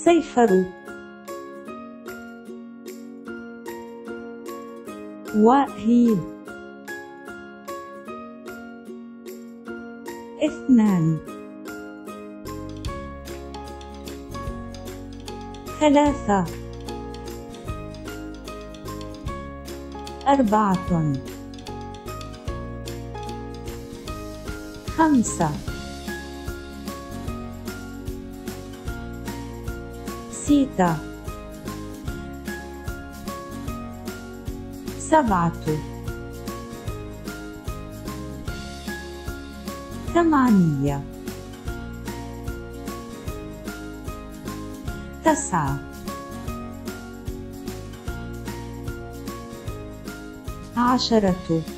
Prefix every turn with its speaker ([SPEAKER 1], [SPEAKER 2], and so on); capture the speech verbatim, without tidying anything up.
[SPEAKER 1] صفر واحد اثنان ثلاثة أربعة خمسة ستة سبعة ثمانية تسعة عشرة